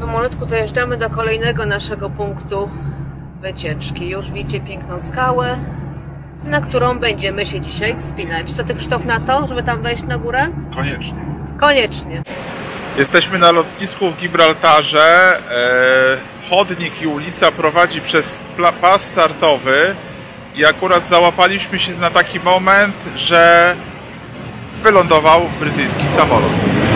Pomolutku dojeżdżamy do kolejnego naszego punktu wycieczki. Już widzicie piękną skałę, na którą będziemy się dzisiaj wspinać. Co ty, Krzysztof, na to, żeby tam wejść na górę? Koniecznie. Koniecznie. Jesteśmy na lotnisku w Gibraltarze. Chodnik i ulica prowadzi przez pas startowy i akurat załapaliśmy się na taki moment, że wylądował brytyjski samolot.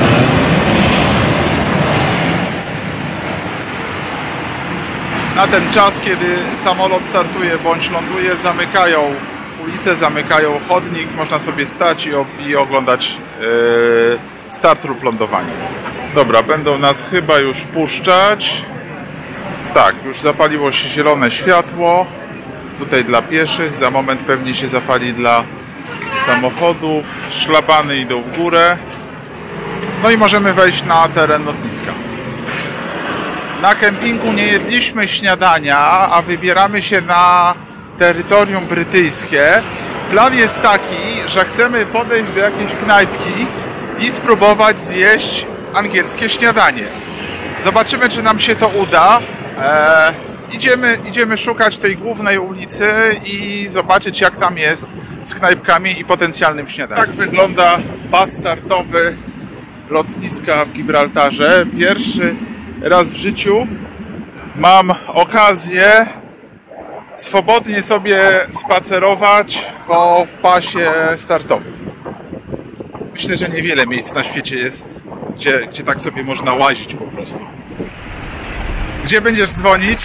Na ten czas, kiedy samolot startuje bądź ląduje, zamykają ulicę, zamykają chodnik, można sobie stać i oglądać start lub lądowanie. Dobra, będą nas chyba już puszczać. Tak, już zapaliło się zielone światło. Tutaj dla pieszych, za moment pewnie się zapali dla samochodów. Szlabany idą w górę. No i możemy wejść na teren lotniska. Na kempingu nie jedliśmy śniadania, a wybieramy się na terytorium brytyjskie. Plan jest taki, że chcemy podejść do jakiejś knajpki i spróbować zjeść angielskie śniadanie. Zobaczymy, czy nam się to uda. Idziemy szukać tej głównej ulicy i zobaczyć, jak tam jest z knajpkami i potencjalnym śniadaniem. Tak wygląda pas startowy lotniska w Gibraltarze. Pierwszy raz w życiu mam okazję swobodnie sobie spacerować po pasie startowym. Myślę, że niewiele miejsc na świecie jest, gdzie tak sobie można łazić po prostu. Gdzie będziesz dzwonić?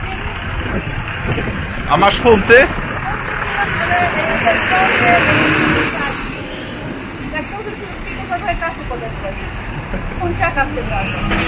A masz funty? Jak dobrze się to trochę kasy podesłać. Funciaka w tym razem.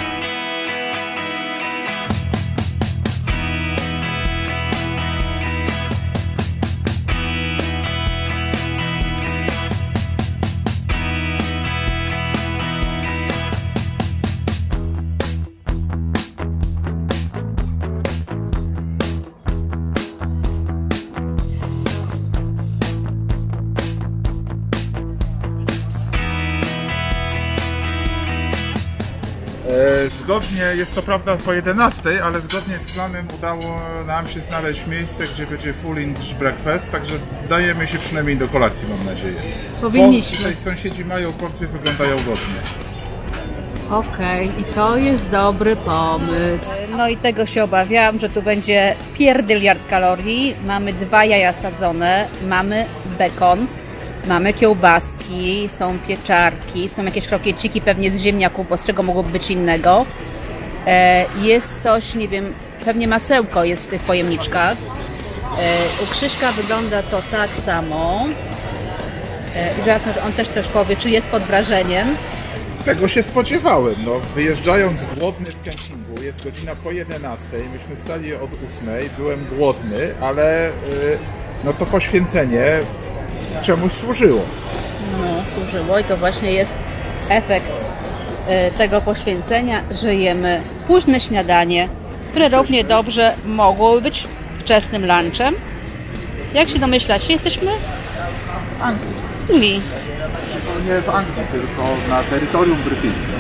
Zgodnie, jest to prawda po 11, ale zgodnie z planem udało nam się znaleźć miejsce, gdzie będzie full English breakfast, także dajemy się przynajmniej do kolacji, mam nadzieję. Powinniśmy. Tutaj sąsiedzi mają porcje, wyglądają godnie. Okej, i to jest dobry pomysł. No i tego się obawiałam, że tu będzie pierdyliard kalorii. Mamy 2 jaja sadzone, mamy bekon, mamy kiełbaski, są pieczarki, są jakieś krokieciki pewnie z ziemniaków, bo z czego mogłoby być innego. Jest coś, nie wiem, pewnie masełko jest w tych pojemniczkach. U Krzyśka wygląda to tak samo. I zaraz on też coś powie, czy jest pod wrażeniem. Tego się spodziewałem, no, wyjeżdżając głodny z kempingu, jest godzina po 11, myśmy wstali od 8, byłem głodny, ale no to poświęcenie czemuś służyło. No, służyło i to właśnie jest efekt tego poświęcenia, że jemy późne śniadanie, które równie dobrze mogło być wczesnym lunchem. Jak się domyślacie, jesteśmy w Anglii. Nie w Anglii, tylko na terytorium brytyjskim.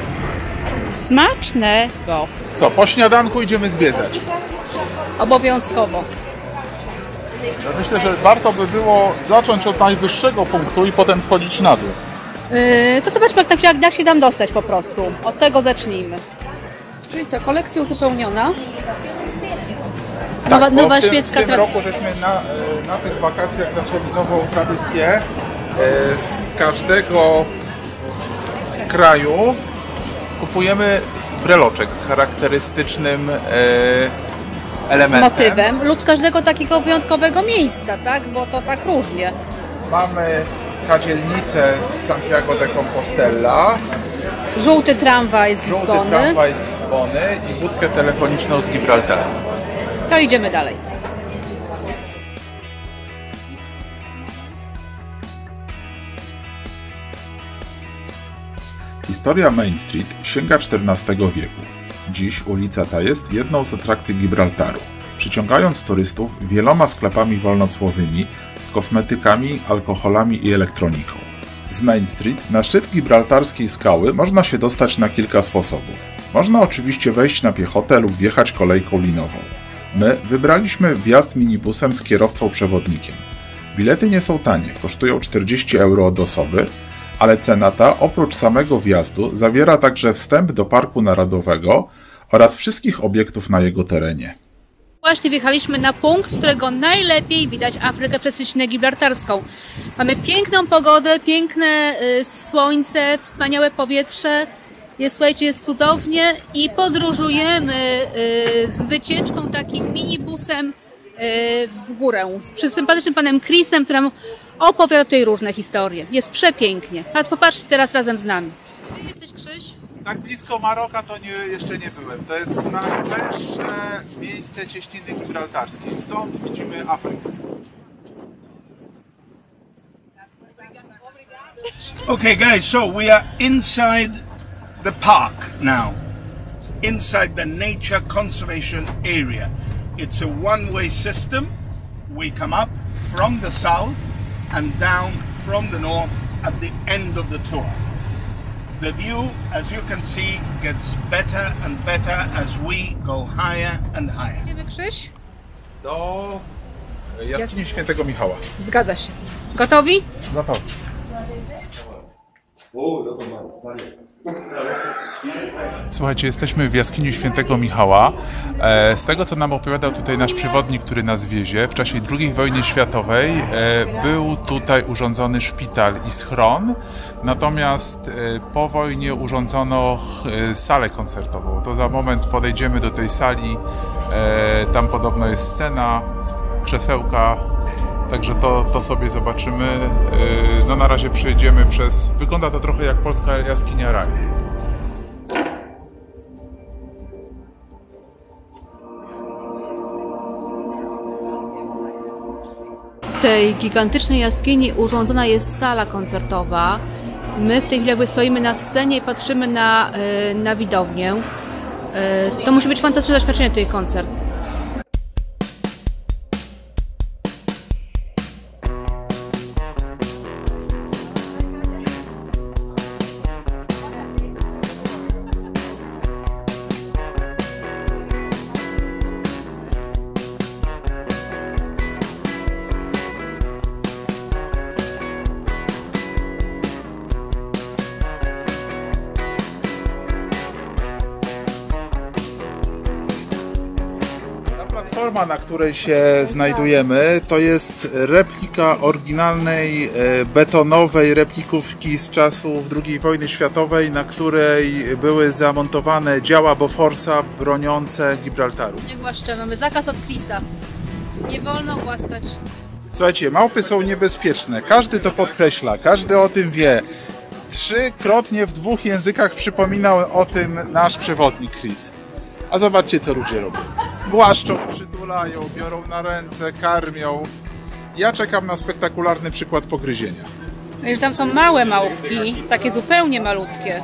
Smacznego! Co, po śniadanku idziemy zwiedzać? Obowiązkowo. Ja myślę, że warto by było zacząć od najwyższego punktu i potem schodzić na dół. To zobaczmy, jak się tam dostać po prostu. Od tego zacznijmy. Czyli co, kolekcja uzupełniona? Tak, nowa w tym, świecka w tym roku żeśmy na tych wakacjach zaczęli nową tradycję. Z każdego kraju kupujemy breloczek z charakterystycznym elementem. Motywem lub z każdego takiego wyjątkowego miejsca, tak? Bo to tak różnie. Mamy kadzielnicę z Santiago de Compostela, Żółty tramwaj z Lizbony i budkę telefoniczną z Gibraltaru. To idziemy dalej. Historia Main Street sięga XIV wieku. Dziś ulica ta jest jedną z atrakcji Gibraltaru, przyciągając turystów wieloma sklepami wolnocłowymi z kosmetykami, alkoholami i elektroniką. Z Main Street na szczyt gibraltarskiej skały można się dostać na kilka sposobów. Można oczywiście wejść na piechotę lub wjechać kolejką linową. My wybraliśmy wjazd minibusem z kierowcą-przewodnikiem. Bilety nie są tanie, kosztują 40 euro od osoby, ale cena ta oprócz samego wjazdu zawiera także wstęp do Parku Narodowego oraz wszystkich obiektów na jego terenie. Właśnie wjechaliśmy na punkt, z którego najlepiej widać Afrykę przez Cieśninę Gibraltarską. Mamy piękną pogodę, piękne słońce, wspaniałe powietrze. Słuchajcie, jest cudownie i podróżujemy z wycieczką takim minibusem w górę. Z sympatycznym panem Chrisem, który nam opowiada tutaj różne historie. Jest przepięknie. Popatrzcie teraz razem z nami. Ty jesteś, Krzyś? Tak blisko Maroka to jeszcze nie byłem. To jest najwyższe miejsce Cieśniny Gibraltarskiej. Stąd widzimy Afrykę. Okay guys, so we are inside the park now. Inside the nature conservation area. It's a one-way system. We come up from the south and down from the north at the end of the tour. The view, as you can see, gets better and better as we go higher and higher. Idziemy, Krzyś? Do jaskini Świętego Michała. Zgadza się. Gotowi? Gotowi. Słuchajcie, jesteśmy w jaskini Świętego Michała. Z tego, co nam opowiadał tutaj nasz przewodnik, który nas wiezie, w czasie II wojny światowej był tutaj urządzony szpital i schron, natomiast po wojnie urządzono salę koncertową. To za moment podejdziemy do tej sali, tam podobno jest scena, krzesełka, także to sobie zobaczymy. No na razie przejdziemy przez... Wygląda to trochę jak polska jaskinia raju. W tej gigantycznej jaskini urządzona jest sala koncertowa. My w tej chwili jakby stoimy na scenie i patrzymy na widownię. To musi być fantastyczne doświadczenie, tutaj koncert. Platforma, na której się znajdujemy, to jest replika oryginalnej betonowej replikówki z czasów II wojny światowej, na której były zamontowane działa Boforsa broniące Gibraltaru. Nie głaszczę, mamy zakaz od Chrisa. Nie wolno głaskać. Słuchajcie, małpy są niebezpieczne. Każdy to podkreśla, każdy o tym wie. 3-krotnie w 2 językach przypominał o tym nasz przewodnik Chris. A zobaczcie, co ludzie robią. Głaszczą, przytulają, biorą na ręce, karmią. Ja czekam na spektakularny przykład pogryzienia. Wiesz, tam są małe małpki, takie zupełnie malutkie.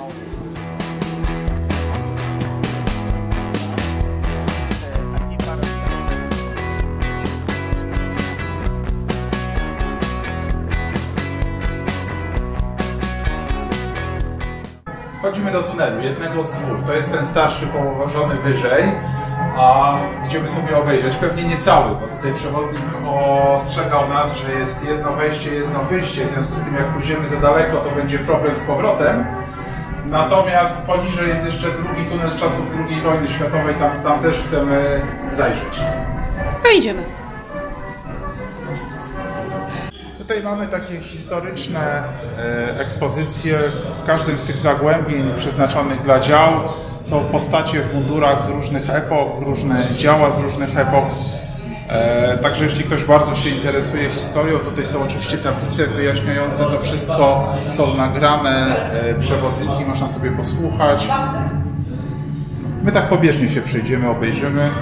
Wchodzimy do tunelu, jednego z 2. To jest ten starszy położony wyżej, a idziemy sobie obejrzeć. Pewnie nie cały, bo tutaj przewodnik ostrzegał nas, że jest jedno wejście, jedno wyjście. W związku z tym, jak pójdziemy za daleko, to będzie problem z powrotem. Natomiast poniżej jest jeszcze drugi tunel z czasów II wojny światowej. Tam też chcemy zajrzeć. To idziemy. Tutaj mamy takie historyczne ekspozycje. W każdym z tych zagłębień przeznaczonych dla dział są postacie w mundurach z różnych epok, różne działa z różnych epok. Także jeśli ktoś bardzo się interesuje historią, tutaj są oczywiście tablice wyjaśniające to wszystko. Są nagrane przewodniki, można sobie posłuchać. My tak pobieżnie się przejdziemy, obejrzymy.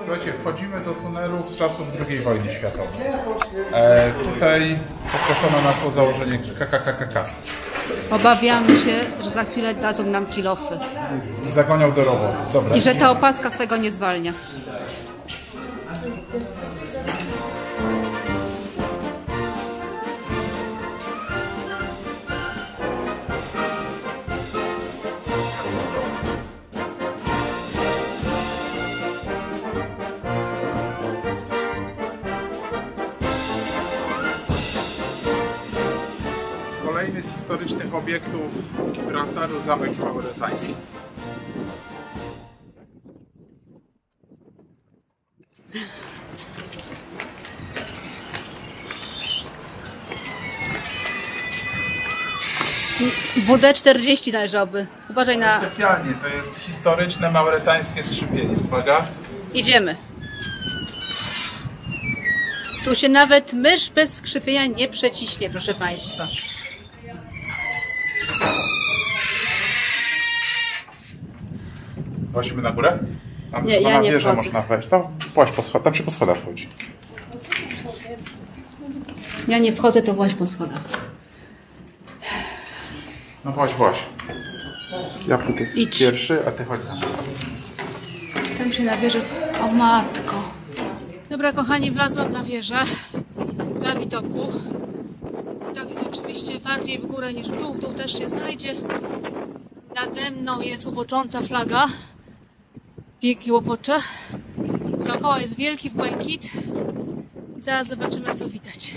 Słuchajcie, wchodzimy do tunelów z czasów II wojny światowej. Tutaj poproszono nas o założenie KKKKK. Obawiamy się, że za chwilę dadzą nam kilofy. I zagonią do roboty. Dobra. I że ta opaska z tego nie zwalnia. Kolejny z historycznych obiektów Gibraltaru, zamek mauretański. WD-40 należałoby. Uważaj na... Specjalnie, to jest historyczne mauretańskie skrzypienie. Uwaga. Idziemy. Tu się nawet mysz bez skrzypienia nie przeciśnie, proszę Państwa. Właścimy na górę? Tam Nie, ja nie wieżę wchodzę. można wejść. To właśnie po schodach, tam się po schodach wchodzi. Ja nie wchodzę, to właśnie po schodach. No właśnie. Ja pójdę Idź. pierwszy, a ty chodź za mną. Tam się na wieżę... O matko. Dobra, kochani, wlazłam na wieżę dla widoku. Widok jest oczywiście bardziej w górę niż w dół. W dół też się znajdzie. Nade mną jest łopocząca flaga. Wielki łopocze. Dookoła jest wielki błękit. I zaraz zobaczymy, co widać.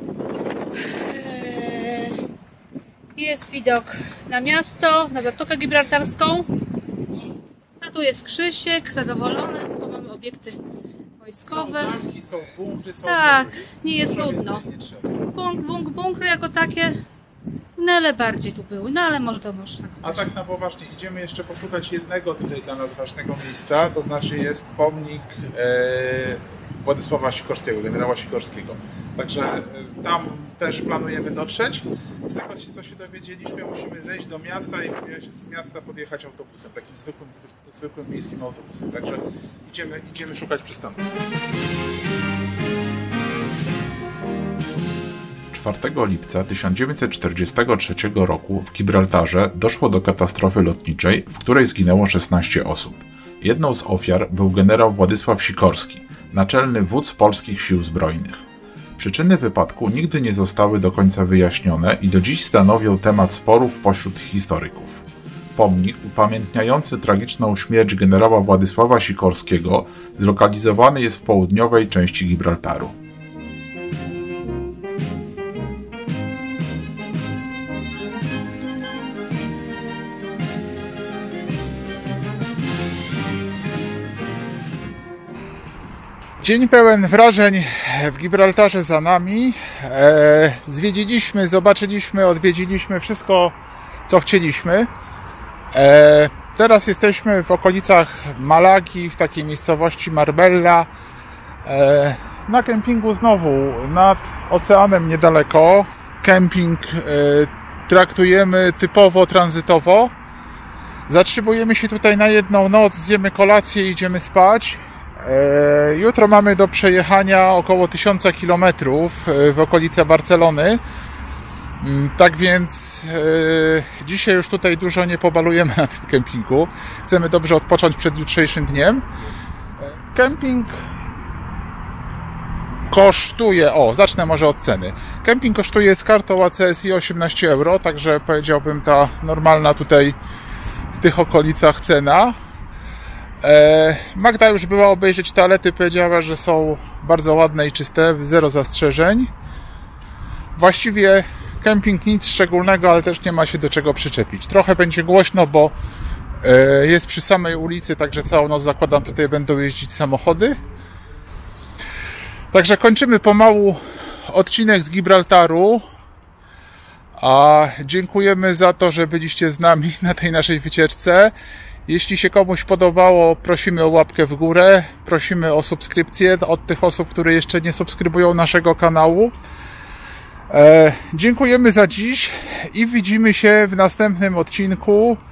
Jest widok na miasto, na Zatokę Gibraltarską. A tu jest Krzysiek, zadowolony, bo mamy obiekty wojskowe. Zamki, są bunkry, są... Tak, nie jest nudno. Bunkry jako takie, no ale bardziej tu były, no ale może to może tak. A tak na poważnie, idziemy jeszcze poszukać jednego tutaj dla nas ważnego miejsca, to znaczy jest pomnik Władysława Sikorskiego, generała Sikorskiego. Także tam też planujemy dotrzeć. Z tego, co się dowiedzieliśmy, musimy zejść do miasta i z miasta podjechać autobusem, takim zwykłym miejskim autobusem. Także idziemy szukać przystanku. 4 lipca 1943 roku w Gibraltarze doszło do katastrofy lotniczej, w której zginęło 16 osób. Jedną z ofiar był generał Władysław Sikorski, naczelny wódz polskich sił zbrojnych. Przyczyny wypadku nigdy nie zostały do końca wyjaśnione i do dziś stanowią temat sporów pośród historyków. Pomnik upamiętniający tragiczną śmierć generała Władysława Sikorskiego zlokalizowany jest w południowej części Gibraltaru. Dzień pełen wrażeń w Gibraltarze za nami. Zwiedziliśmy, zobaczyliśmy, odwiedziliśmy wszystko, co chcieliśmy. Teraz jesteśmy w okolicach Malagi, w takiej miejscowości Marbella. Na kempingu znowu, nad oceanem niedaleko. Kemping traktujemy typowo tranzytowo. Zatrzymujemy się tutaj na jedną noc, zjemy kolację i idziemy spać. Jutro mamy do przejechania około 1000 km w okolice Barcelony. Tak więc dzisiaj już tutaj dużo nie pobalujemy na tym kempingu. Chcemy dobrze odpocząć przed jutrzejszym dniem. Kemping kosztuje, zacznę może od ceny. Kemping kosztuje z kartą ACSI 18 euro, także powiedziałbym ta normalna tutaj w tych okolicach cena. Magda już była obejrzeć toalety, powiedziała, że są bardzo ładne i czyste, zero zastrzeżeń. Właściwie kemping nic szczególnego, ale też nie ma się do czego przyczepić. Trochę będzie głośno, bo jest przy samej ulicy, także całą noc zakładam tutaj będą jeździć samochody. Także kończymy pomału odcinek z Gibraltaru. A dziękujemy za to, że byliście z nami na tej naszej wycieczce. Jeśli się komuś podobało, prosimy o łapkę w górę, prosimy o subskrypcję od tych osób, które jeszcze nie subskrybują naszego kanału. Dziękujemy za dziś i widzimy się w następnym odcinku.